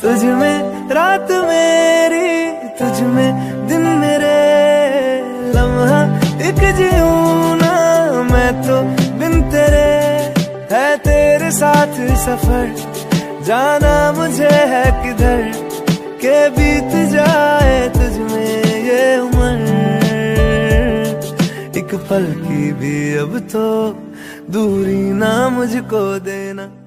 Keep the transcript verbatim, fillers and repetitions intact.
तुझ में रात मेरी, तुझ में दिन मेरे, लम्हा एक जीऊं ना मैं तो बिन तेरे। है तेरे साथ सफर, जाना मुझे है किधर, के बीत जाए तुझ में ये उम्र। एक पल की भी अब तो दूरी ना मुझको देना।